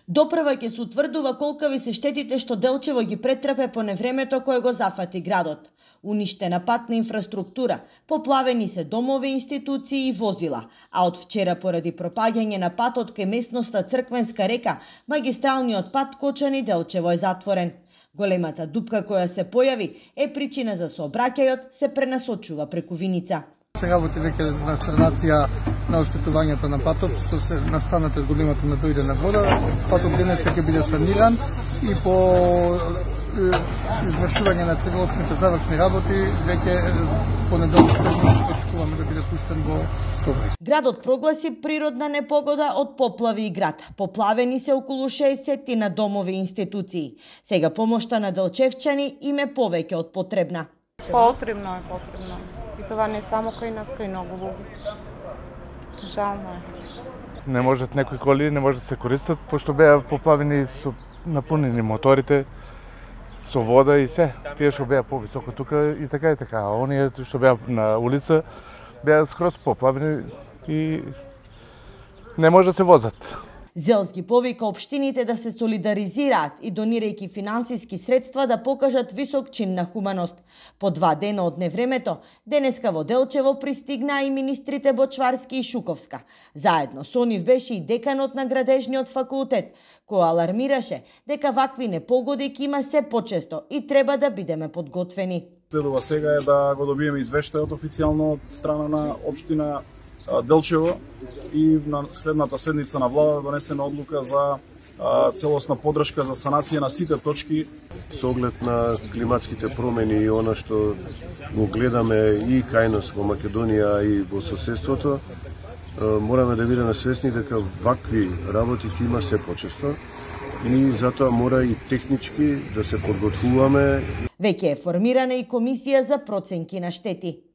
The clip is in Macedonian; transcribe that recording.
Допрва ќе се утврдува колкави се штетите што Делчево ги претрпе по невремето кое го зафати градот. Уништена патна инфраструктура, поплавени се домови, институции и возила, а од вчера поради пропаѓање на патот кај местноста Црквенска река, магистралниот пат Кочани Делчево е затворен. Големата дупка која се појави е причина за сообраќајот се пренасочува преку Виница. Се работи веќе на санација на оштетувањето на патот, што се настаната годината на дојдена вода. Патот денеска ќе биде саниран и по извршување на целосните завршни работи веќе понеделник очекуваме да биде пуштен во сообраќај. Градот прогласи природна непогода од поплави и град. Поплавени се околу 60 на домови и институции. Сега помошта на делчевчани им е повеќе од потребна. Потребно е. И това не само кај нас, кај многу луѓе. Жално е. Не можат некои коли, не може да се користат, пошто беа поплавени со напунени моторите, со вода и се. Тие што беа повисоко тука и така. А оние што беа на улица беа скроз поплавени и не може да се возат. Зелс ги повика општините да се солидаризираат и донирајќи финансиски средства да покажат висок чин на хуманост. По 2 дена од невремето, денеска во Делчево пристигнаа и министрите Бочварски и Шуковска. Заедно со нив беше и деканот на градежниот факултет, кој алармираше дека вакви непогоди ќе има се почесто и треба да бидеме подготвени. Следува сега е да го добиеме извештајот официјално од страна на општина Делчево и на следната седница на влада донесена одлука за целосна поддршка за санација на сите точки. Со оглед на климатските промени и она што го гледаме и кај нас во Македонија и во соседството, мораме да бидеме свесни дека вакви работи ќе има се почесто и затоа мора и технички да се подготвуваме. Веќе е формирана и комисија за проценки на штети.